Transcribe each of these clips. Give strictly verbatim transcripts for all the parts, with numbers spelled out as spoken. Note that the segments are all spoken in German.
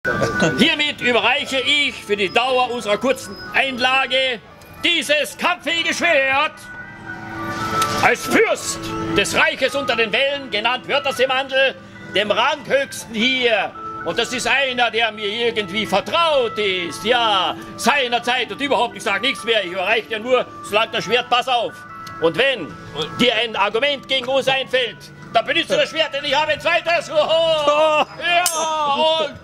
Hiermit überreiche ich für die Dauer unserer kurzen Einlage dieses kampffähige Schwert als Fürst des Reiches unter den Wellen, genannt Wörterseemandel, dem Ranghöchsten hier. Und das ist einer, der mir irgendwie vertraut ist, ja, seinerzeit und überhaupt, ich sage nichts mehr, ich überreiche dir nur, solange das Schwert, pass auf. Und wenn dir ein Argument gegen uns einfällt, dann benutzt du das Schwert, denn ich habe ein zweites. Oho. Ja, und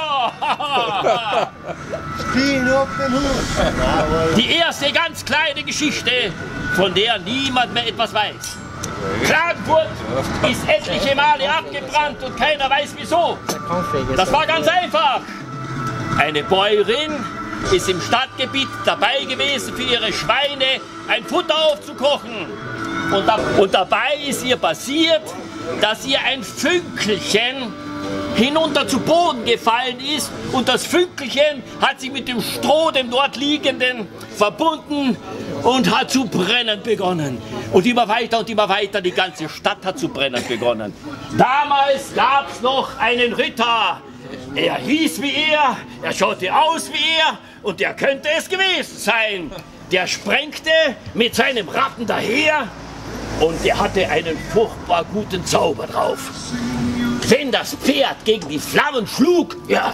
die erste ganz kleine Geschichte, von der niemand mehr etwas weiß. Klagenfurt ist etliche Male abgebrannt und keiner weiß wieso. Das war ganz einfach. Eine Bäuerin ist im Stadtgebiet dabei gewesen, für ihre Schweine ein Futter aufzukochen. Und, da, und dabei ist ihr passiert, dass ihr ein Vünkelchen hinunter zu Boden gefallen ist und das Vünkelchen hat sich mit dem Stroh, dem dort liegenden, verbunden und hat zu brennen begonnen. Und immer weiter und immer weiter, die ganze Stadt hat zu brennen begonnen. Damals gab es noch einen Ritter, er hieß wie er, er schaute aus wie er und der könnte es gewesen sein. Der sprengte mit seinem Rappen daher und der hatte einen furchtbar guten Zauber drauf. Wenn das Pferd gegen die Flammen schlug, ja,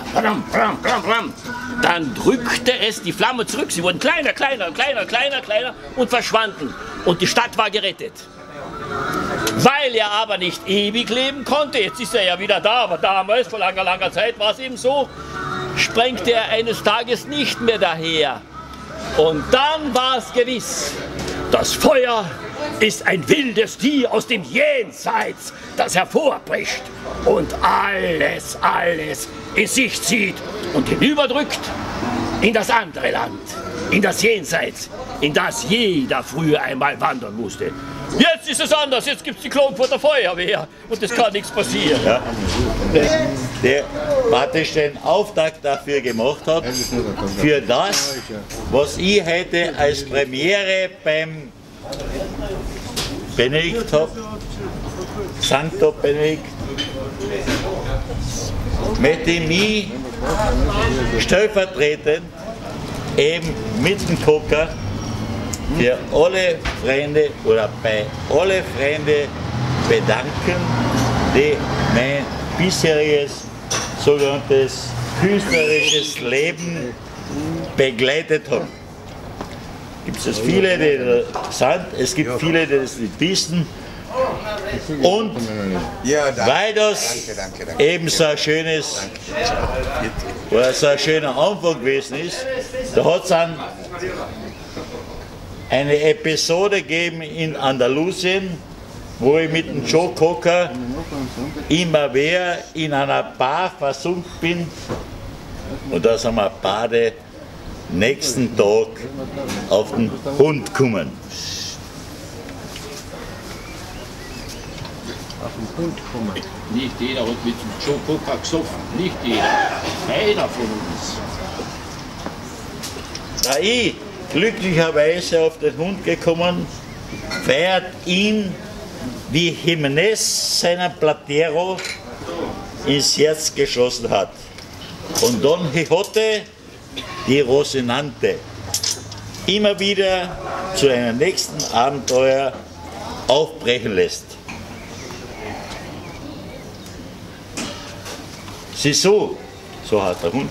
dann drückte es die Flammen zurück. Sie wurden kleiner, kleiner, kleiner, kleiner, kleiner und verschwanden. Und die Stadt war gerettet. Weil er aber nicht ewig leben konnte, jetzt ist er ja wieder da, aber damals, vor langer, langer Zeit war es eben so, sprengte er eines Tages nicht mehr daher. Und dann war es gewiss, das Feuer ist ein wildes Tier aus dem Jenseits, das hervorbricht und alles, alles in sich zieht und hinüberdrückt in das andere Land, in das Jenseits, in das jeder früher einmal wandern musste. Jetzt ist es anders, jetzt gibt es die Klagenfurter Feuerwehr und es kann nichts passieren. Ja. Der, der praktisch den Auftakt dafür gemacht hat, für das, was ich heute als Premiere beim Benedikt habe, Sancto Benedikt, möchte ich mich stellvertretend eben mit dem Kocker für alle Freunde oder bei alle Freunde bedanken, die mein bisheriges sogenanntes künstlerisches Leben begleitet haben. Gibt es viele, die das sind, es gibt viele, die das nicht wissen. Und weil das eben so ein schönes oder so ein schöner Anfang gewesen ist, da hat es dann eine Episode gegeben in Andalusien, wo ich mit dem Joe Cocker immer wieder in einer Bar versunken bin und da sind wir beide nächsten Tag auf den Hund gekommen. Auf den Hund kommen. Nicht jeder hat mit dem Joe Cocker gesoffen. Nicht jeder. Keiner von uns. Da ich glücklicherweise auf den Hund gekommen, feiert ihn, wie Jimenez seinen Platero ins Herz geschossen hat. Und Don Quixote die Rocinante immer wieder zu einem nächsten Abenteuer aufbrechen lässt. Sisu, so hat der Hund,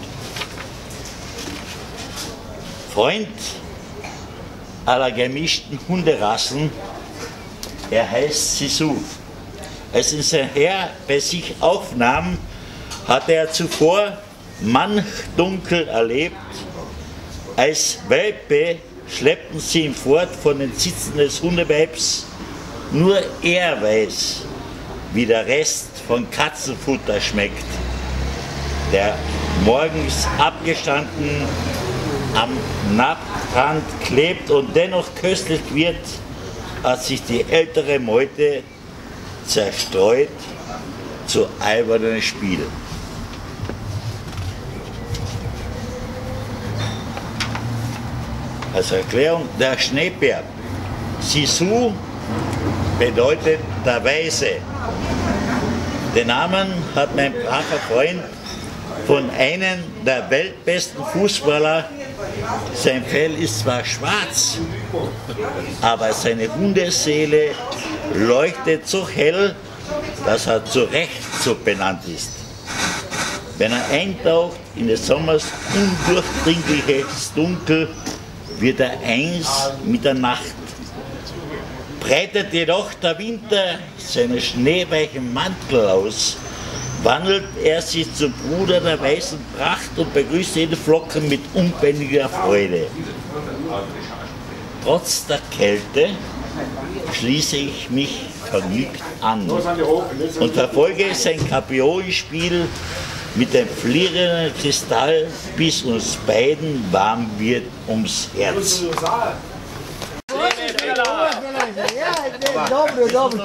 Freund aller gemischten Hunderassen, er heißt Sisu. Als ihn sein Herr bei sich aufnahm, hatte er zuvor manch Dunkel erlebt. Als Welpe schleppten sie ihn fort von den Sitzen des Hundeweibs. Nur er weiß, wie der Rest von Katzenfutter schmeckt, der morgens abgestanden am Napprand klebt und dennoch köstlich wird, als sich die ältere Meute zerstreut zu albernen Spielen. Als Erklärung, der Schneebär Sisu bedeutet der Weise. Den Namen hat mein braver Freund von einem der weltbesten Fußballer. Sein Fell ist zwar schwarz, aber seine Hundeseele leuchtet so hell, dass er zu Recht so benannt ist. Wenn er eintaucht in des Sommers undurchdringliches Dunkel, wird er eins mit der Nacht. Breitet jedoch der Winter seinen schneeweichen Mantel aus, wandelt er sich zum Bruder der weißen Pracht und begrüßt jede Flocke mit unbändiger Freude. Trotz der Kälte schließe ich mich vergnügt an und verfolge sein Cabrioli-Spiel mit dem flirrenden Kristall, bis uns beiden warm wird ums Herz. Dobro, dobro.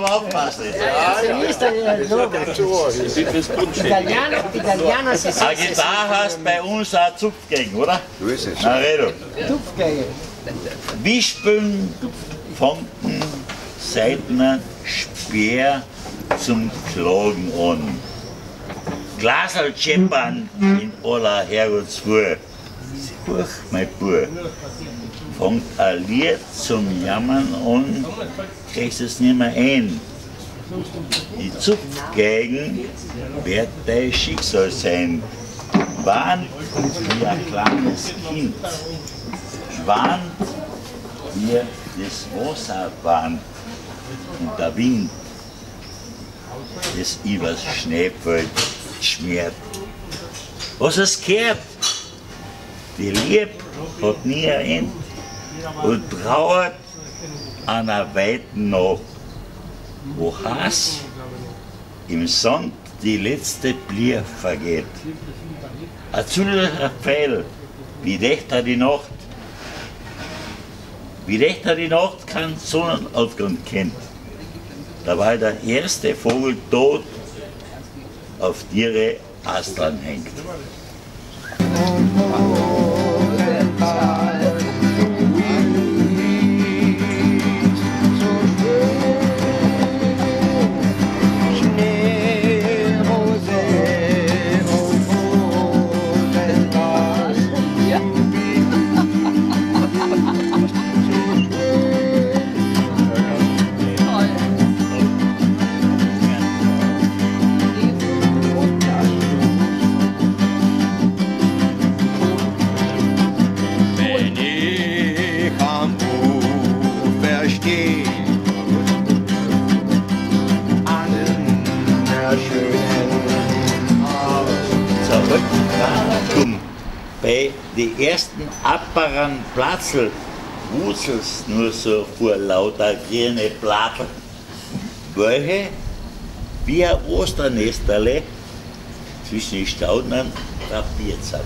Italiano, italiano si sa. Eine Gitarre hast bei uns auch Zupfgegen, oder? So ist es. Na, Redo. Tupfgeige. Wispeln, Fonten, Seitner, Speer zum Klagen an. Glasal scheppern in aller Herrgottsruhe. Buch, mein Buch. Fängt ein Lied zum Jammern an, kriegst es nicht mehr ein. Die Zupfgeigen wird dein Schicksal sein. Warnt wie ein kleines Kind. Warnt wie das Wasser warnt und der Wind, das übers Schneefeld schmiert. Was es gehört, die Liebe hat nie ein Ende und trauert an einer weiten Nacht, wo Hass im Sand die letzte Blier vergeht. Ein zulässiger Pfeil, wie dicht er die Nacht, wie dicht er die Nacht keinen Sonnenaufgang kennt, dabei der erste Vogel tot auf ihre Astern hängt. Bei den ersten Apparen Platzl wuzelst nur so vor lauter grüne Blattl, welche wie ein Osternesterle zwischen den Staudern drapiert sind.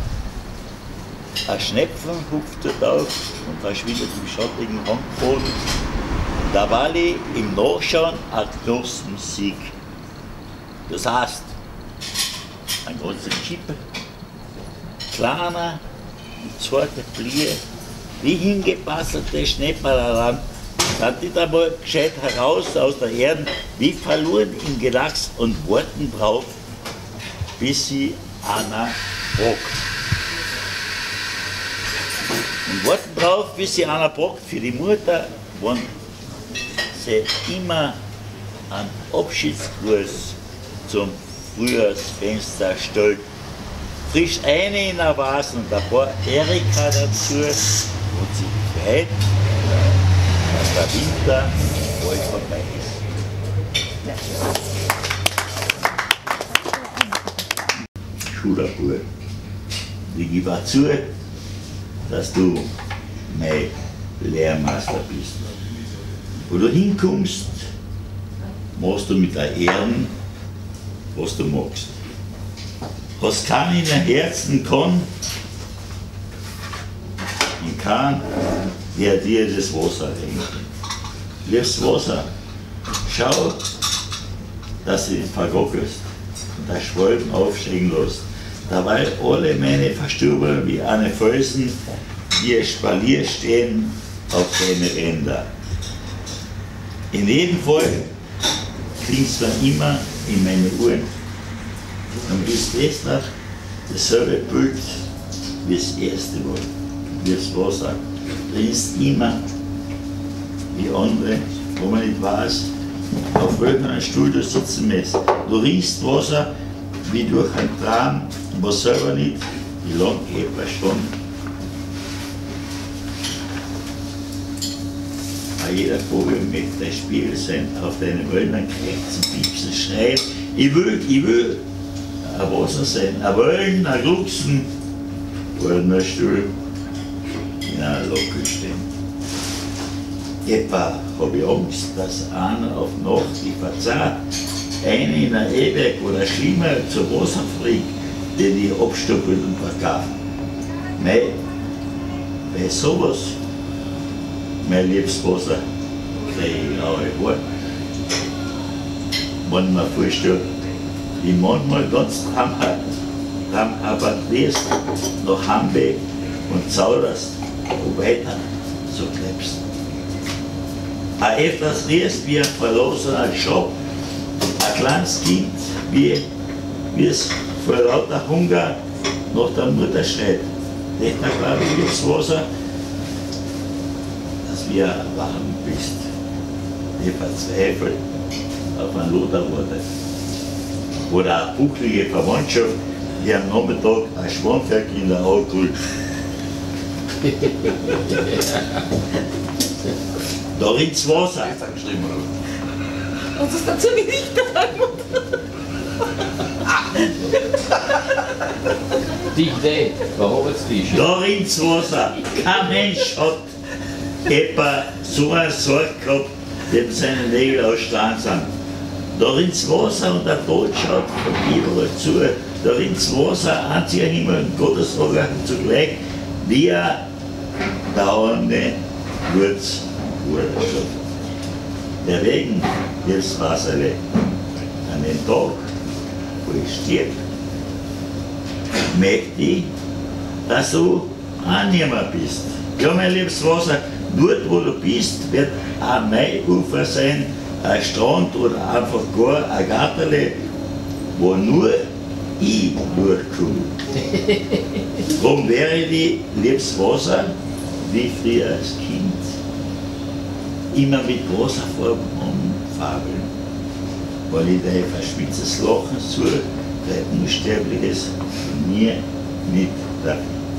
Ein Schnepfen hupft dort auf und verschwindet im schattigen Hangboden. Da war ich im Nachschauen ein Knospensieg. Das heißt, ein ganzer Kippe, kleiner, mit zweiter Fliege, wie hingebasselte Schnepperleran, sind die da mal gescheit heraus aus der Erde, wie verloren in Gelachs und warten drauf, bis sie einer brockt. Und warten drauf, bis sie einer brockt. Für die Mutter waren sie immer einen Abschiedsgruß zum Frühjahrsfenster stellt. Frisch eine in der Vase und ein paar Erika dazu und sie freut, dass der Winter bald vorbei ist. Schulerbub, ich gebe auch zu, dass du mein Lehrmeister bist. Wo du hinkommst, machst du mit der Ehren, was du magst. Was keiner in den Herzen kann, in kein, der dir das Wasser hängt. Liebes Wasser, schau, dass du nicht vergockelst und der Schwalben aufsteigen lässt. Dabei alle meine Verstürber wie eine Felsen, die ein Spalier stehen auf deine Ränder. In jedem Fall klingt es dann immer in meine Ohren. Und bis das noch dasselbe Bild wie das erste Mal, wie das Wasser. Du riechst immer wie andere, wo man nicht weiß, auf welchem Stuhl du sitzen musst. Du riechst Wasser wie durch einen Traum, was selber nicht, wie lange etwa stand. Bei jeder Vogel möchte der Spiegel sein, auf deinen Wäldern krächzen, piepsen, schreien. Ich will, ich will ein Wasser sein, ein Wellen, ein Glucksen oder ein Stuhl in einer Locke stehen. Etwa habe ich Angst, dass einer auf Nacht die verzahlt, einer in ein E-Werk oder schlimmer zu Wasser fliegt, den die abstoppeln und verkaufen. Mei, bei sowas, mein liebes Wasser, kriege ich auch Haare. Wenn man vorstellt, wie manchmal ganz traumhaft wirst, nach Hambe und zauderst und weiter so klebst. Auch etwas riechst wie ein verlosener Schop, ein kleines Kind, wie, wie es vor lauter Hunger nach der Mutter schreit. Nicht mehr glaube ich, liebes Wasser, dass du warm bist, die verzweifelt auf ein Lothar wartet. Oder eine bucklige Verwandtschaft, die am Nachmittag ein Schwammwerk in der Auge holt. Da rinnt's Wasser. Was ist dazu nicht Die Idee, warum jetzt die? Da rinnt's Wasser. Kein Mensch hat etwa so eine Sorge gehabt, dem seine Nägel ausstrahlen sind. Da rinnt's Wasser und der Tod schaut von überall zu. Da rinnt's Wasser, einziger Himmel und Gottesfrage zugleich, wie er dauernde Wurz wurde. Deswegen, liebes Wasserle, an den Tag, wo ich stirb, möchte ich, dass du auch niemand bist. Ja, mein liebes Wasser, dort wo du bist, wird ein Maiufer sein, ein Strand oder einfach gar ein Gatterle, wo nur ich durchkomme. Darum wäre die, liebes Wasser, wie früher als Kind, immer mit Wasserfarben umfabeln, weil ich dein verschwitztes Lachen so, dein Unsterbliches, mir nicht darf.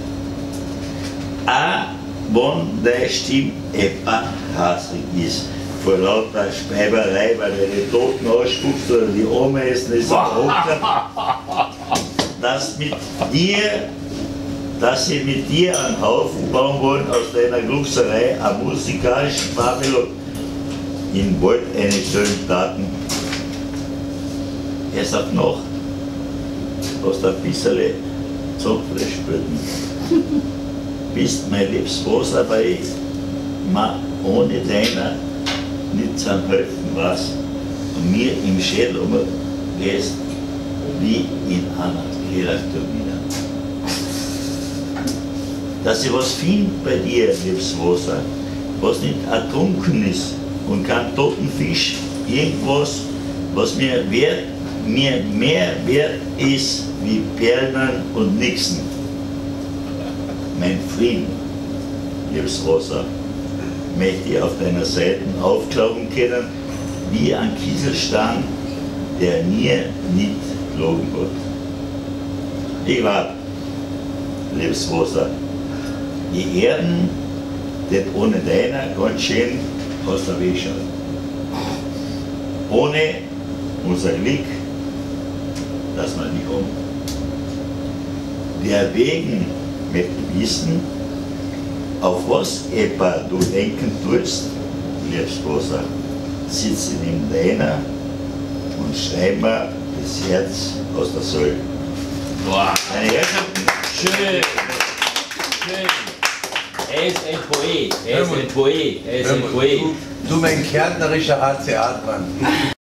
Auch wenn deine Stimme etwa hasrig ist, vor lauter Speiberei, weil du die Toten ausspuckst oder die Ameisen ist dass mit dir, dass sie mit dir einen Haufen bauen wollen aus deiner Gluckserei, eine musikalische Babylon in Wald eine schönen Taten. Erst auf Nacht hast du ein bisschen Zopfle spüren. Bist mein liebes Wasser, weil ich mir ohne deiner nicht zu helfen was und mir im Schädel umgehst wie in einer Kellerturbine. Dass ich was finde bei dir, liebes Wasser, was nicht ertrunken ist und kein toten Fisch, irgendwas, was mir, wert, mir mehr wert ist wie Perlen und Nixen. Mein Frieden, liebes Wasser, möchte ich auf deiner Seite aufklauben können, wie ein Kieselstein, der mir nicht gelogen hat. Ich war, liebes Wasser, die Erden, die ohne deiner ganz schön aus der Weg schauen. Ohne unser Glück, dass wir nicht haben. Der Wegen möchte wissen, auf was etwa du denken tust, liebes Wasser, sitze neben deiner und schreib mir das Herz aus der Säule. Boah. Meine Herrschaften, Schön. Schön. Er ist ein Poet. Er ist ein Poet. Er ist ein Poet. Du, du mein kärntnerischer A C A-Mann.